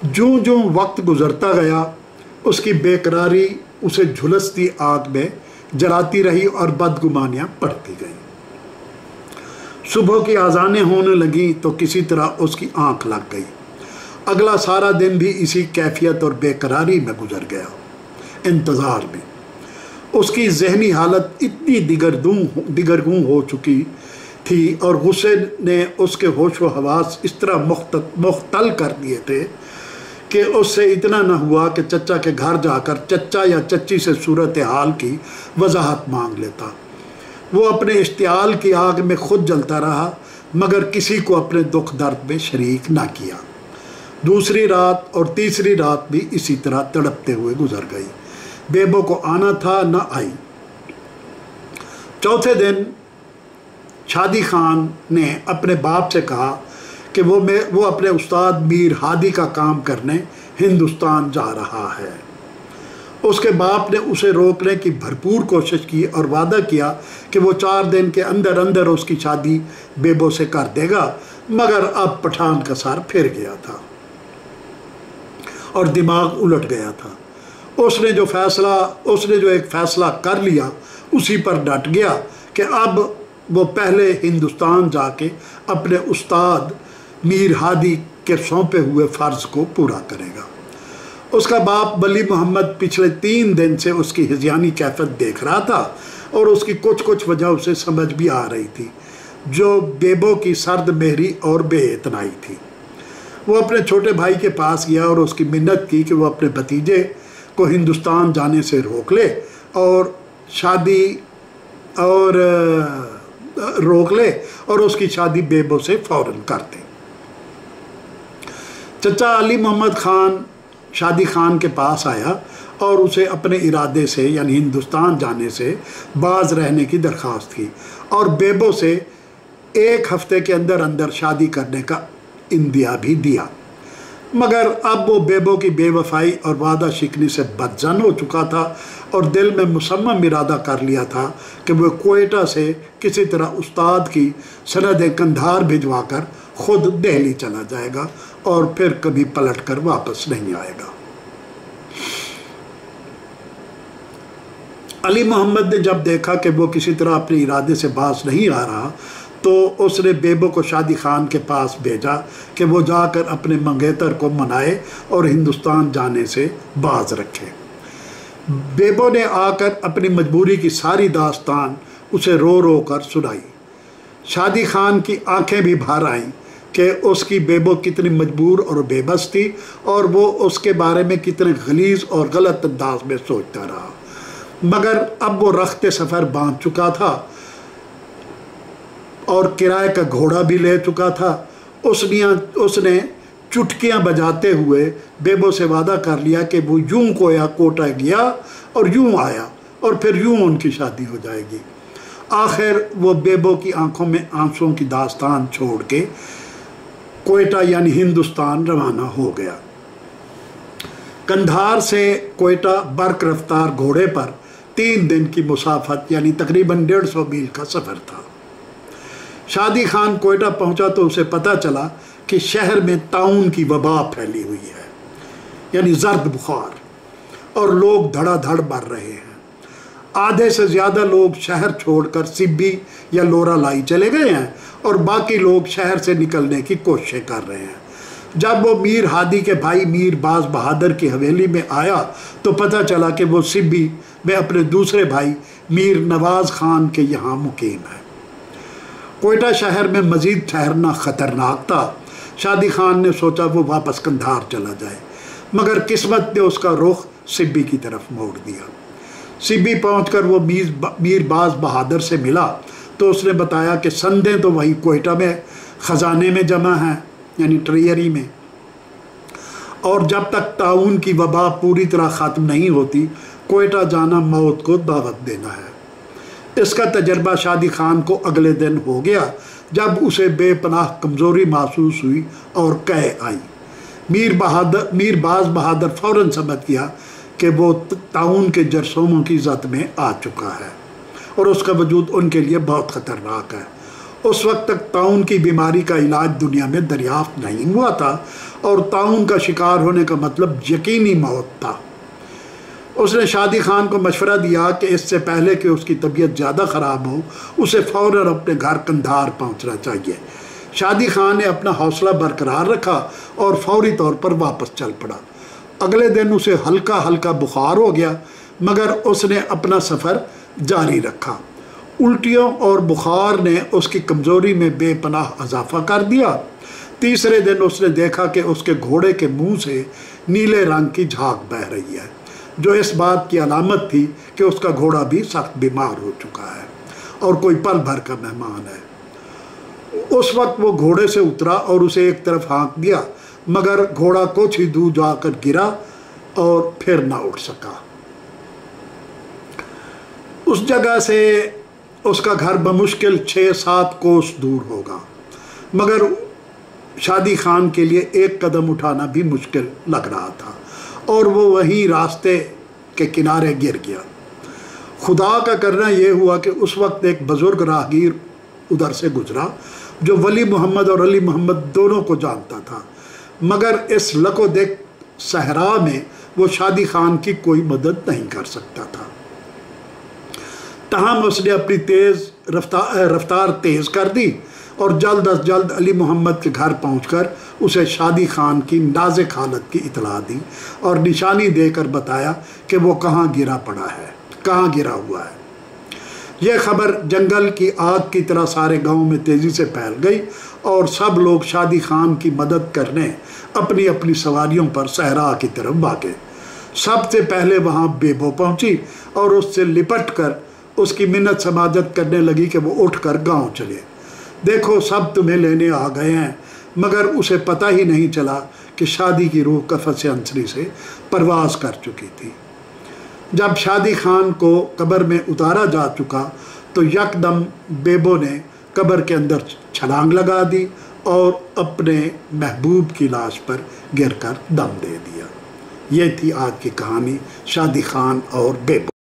جوں جوں وقت گزرتا گیا اس کی بےقراری اسے جھلستی آگ میں جلاتی رہی اور بدگمانیاں بڑھتی گئیں۔ صبح کی اذانیں ہونے لگیں تو کسی طرح اس کی آنکھ لگ گئی۔ اگلا سارا دن بھی اسی کیفیت اور بے قراری میں گزر گیا، انتظار میں۔ اس کی ذہنی حالت اتنی دگرگوں ہو چکی تھی اور غصے نے اس کے ہوش و حواس اس طرح مختل کر دیے تھے کہ اس سے اتنا نہ ہوا کہ چچا کے گھر جا کر چچا یا چچی سے صورتحال کی وضاحت مانگ لیتا۔ وہ اپنے اشتعال کی آگ میں خود جلتا رہا مگر کسی کو اپنے دکھ درد میں شریک نہ کیا۔ دوسری رات اور تیسری رات بھی اسی طرح تڑپتے ہوئے گزر گئی۔ بیبو کو آنا تھا، نہ آئی۔ چوتھے دن شادی خان نے اپنے باپ سے کہا کہ وہ اپنے استاد میر ہادی کا کام کرنے ہندوستان جا رہا ہے۔ اس کے باپ نے اسے روکنے کی بھرپور کوشش کی اور وعدہ کیا کہ وہ 4 دن کے اندر اندر اس کی شادی بیبو سے کر دے گا، مگر اب پٹھان کا سر پھر گیا تھا اور دماغ الٹ گیا تھا۔ اس نے جو ایک فیصلہ کر لیا اسی پر ڈٹ گیا کہ اب وہ پہلے ہندوستان جا کے اپنے استاد میر ہادی کے سونپے ہوئے فرض کو پورا کرے گا۔ اس کا باپ ولی محمد پچھلے 3 دن سے اس کی ہذیانی کیفیت دیکھ رہا تھا اور اس کی کچھ وجہ اسے سمجھ بھی آ رہی تھی، جو بیبو کی سرد مہری اور بے اعتنائی تھی۔ وہ اپنے چھوٹے بھائی کے پاس گیا اور اس کی منت کی کہ وہ اپنے بھتیجے کو ہندوستان جانے سے روک لے اور اس کی شادی بیبو سے فوراً کر دے۔ چچا علی محمد خان شادی خان کے پاس آیا اور اسے اپنے ارادے سے یعنی ہندوستان جانے سے باز رہنے کی درخواست کی اور بیبو سے 1 ہفتے کے اندر اندر شادی کرنے کا اندیا بھی دیا، مگر اب وہ بیبو کی بے وفائی اور وعدہ شکنی سے بدظن ہو چکا تھا اور دل میں مصمم ارادہ کر لیا تھا کہ وہ کوئٹہ سے کسی طرح استاد کی سند قندھار بھجوا کر خود دہلی چلا جائے گا اور پھر کبھی پلٹ کر واپس نہیں آئے گا۔ علی محمد نے جب دیکھا کہ وہ کسی طرح اپنے ارادے سے باز نہیں آ رہا تو اس نے بیبو کو شادی خان کے پاس بھیجا کہ وہ جا کر اپنے منگیتر کو منائے اور ہندوستان جانے سے باز رکھے۔ بیبو نے آ کر اپنی مجبوری کی ساری داستان اسے رو رو کر سنائی۔ شادی خان کی آنکھیں بھی بھر آئیں کہ اس کی بیبو کتنی مجبور اور بے بس تھی اور وہ اس کے بارے میں کتنے غلیظ اور غلط انداز میں سوچتا رہا، مگر اب وہ رخت سفر باندھ چکا تھا اور کرائے کا گھوڑا بھی لے چکا تھا۔ اس نے چٹکیاں بجاتے ہوئے بیبو سے وعدہ کر لیا کہ وہ یوں کوٹا گیا اور یوں آیا اور پھر یوں ان کی شادی ہو جائے گی۔ آخر وہ بیبو کی آنکھوں میں آنسوں کی داستان چھوڑ کے کوئٹہ یعنی ہندوستان روانہ ہو گیا۔ قندھار سے کوئٹہ برق رفتار گھوڑے پر 3 دن کی مسافت یعنی تقریباً 150 میل کا سفر تھا۔ شادی خان کوئٹہ پہنچا تو اسے پتہ چلا کہ شہر میں طاعون کی وبا پھیلی ہوئی ہے یعنی زرد بخار، اور لوگ دھڑا دھڑ مر رہے ہیں۔ آدھے سے زیادہ لوگ شہر چھوڑ کر سبی یا لورا لائی چلے گئے ہیں اور باقی لوگ شہر سے نکلنے کی کوششیں کر رہے ہیں۔ جب وہ میر ہادی کے بھائی میر باز بہادر کی حویلی میں آیا تو پتہ چلا کہ وہ سبی میں اپنے دوسرے بھائی میر نواز خان کے یہاں مقیم ہے۔ کوئٹہ شہر میں مزید ٹھہرنا خطرناک تھا۔ شادی خان نے سوچا وہ واپس قندھار چلا جائے، مگر قسمت نے اس کا رخ سبی کی طرف موڑ دیا۔ سبی پہنچ کر وہ میر باز بہادر سے ملا تو اس نے بتایا کہ سندیں تو وہی کوئٹہ میں خزانے میں جمع ہیں یعنی ٹریئری میں، اور جب تک طاعون کی وبا پوری طرح ختم نہیں ہوتی کوئٹہ جانا موت کو دعوت دینا ہے۔ اس کا تجربہ شادی خان کو اگلے دن ہو گیا جب اسے بے پناہ کمزوری محسوس ہوئی اور قے آئی۔ میر باز بہادر فوراً سمجھ گیا کہ وہ طاعون کے جرثوموں کی زد میں آ چکا ہے اور اس کا وجود ان کے لیے بہت خطرناک ہے۔ उस वक्त तक ताउन की बीमारी का इलाज दुनिया में दरियाफ्त नहीं हुआ था और ताउन का शिकार होने का मतलब यकीनी मौत था। उसने शादी खान को मशवरा दिया कि इससे पहले कि उसकी तबीयत ज़्यादा ख़राब हो उसे फ़ौरन अपने घर कंधार पहुंचना चाहिए। शादी खान ने अपना हौसला बरकरार रखा और फौरी तौर पर वापस चल पड़ा। अगले दिन उसे हल्का हल्का बुखार हो गया, मगर उसने अपना सफ़र जारी रखा। उल्टियों और बुखार ने उसकी कमज़ोरी में बेपनाह इजाफा कर दिया। तीसरे दिन उसने देखा कि उसके घोड़े के मुंह से नीले रंग की झाग बह रही है, जो इस बात की अलामत थी कि उसका घोड़ा भी सख्त बीमार हो चुका है और कोई पल भर का मेहमान है। उस वक्त वो घोड़े से उतरा और उसे एक तरफ हाँक दिया, मगर घोड़ा कुछ ही दूर जाकर गिरा और फिर ना उठ सका। उस जगह से उसका घर बमुश्किल 6-7 कोस दूर होगा, मगर शादी खान के लिए एक कदम उठाना भी मुश्किल लग रहा था और वो वहीं रास्ते के किनारे गिर गया। खुदा का करना यह हुआ कि उस वक्त एक बुज़ुर्ग राहगीर उधर से गुजरा जो वली मोहम्मद और अली मोहम्मद दोनों को जानता था, मगर इस लको देख सहरा में वो शादी खान की कोई मदद नहीं कर सकता था। तहम उसने अपनी रफ्तार तेज़ कर दी और जल्द अज जल्द अली मोहम्मद के घर पहुंचकर उसे शादी खान की नाज़ुक हालत की इतला दी और निशानी देकर बताया कि वो कहाँ गिरा पड़ा है, कहाँ गिरा हुआ है। यह खबर जंगल की आग की तरह सारे गांव में तेज़ी से फैल गई और सब लोग शादी खान की मदद करने अपनी अपनी सवारियों पर सहरा की तरफ भागे। सबसे पहले वहाँ बेबो पहुँची और उससे लिपट कर उसकी मिन्नत समाजत करने लगी कि वो उठकर गांव चले। देखो सब तुम्हें लेने आ गए हैं, मगर उसे पता ही नहीं चला कि शादी की रूह कफ़स अंसरी से परवाज़ कर चुकी थी। जब शादी खान को कब्र में उतारा जा चुका तो यकदम बेबो ने कब्र के अंदर छलांग लगा दी और अपने महबूब की लाश पर गिरकर दम दे दिया। ये थी आज की कहानी शादी खान और बेबो।